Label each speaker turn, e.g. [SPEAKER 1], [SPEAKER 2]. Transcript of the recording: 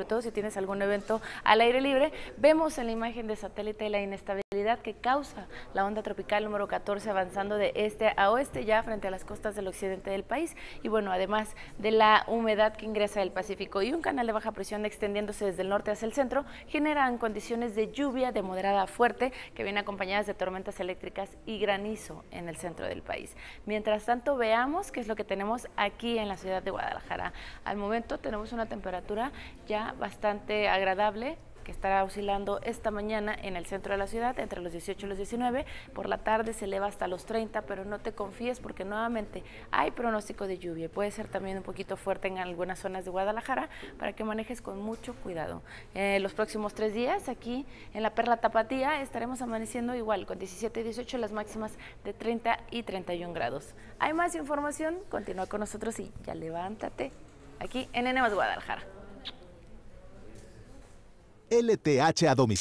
[SPEAKER 1] sobre todo si tienes algún evento al aire libre. Vemos en la imagen de satélite la inestabilidad que causa la onda tropical número 14 avanzando de este a oeste ya frente a las costas del occidente del país, y bueno, además de la humedad que ingresa del Pacífico y un canal de baja presión extendiéndose desde el norte hacia el centro, generan condiciones de lluvia de moderada a fuerte que vienen acompañadas de tormentas eléctricas y granizo en el centro del país. Mientras tanto, veamos qué es lo que tenemos aquí en la ciudad de Guadalajara. Al momento tenemos una temperatura ya bastante agradable, que estará oscilando esta mañana en el centro de la ciudad entre los 18 y los 19, por la tarde se eleva hasta los 30, pero no te confíes porque nuevamente hay pronóstico de lluvia, puede ser también un poquito fuerte en algunas zonas de Guadalajara, para que manejes con mucho cuidado. Los próximos 3 días aquí en la Perla Tapatía estaremos amaneciendo igual con 17 y 18, las máximas de 30 y 31 grados. Hay más información, continúa con nosotros y ya levántate aquí en N+ Guadalajara.
[SPEAKER 2] LTH a domicilio.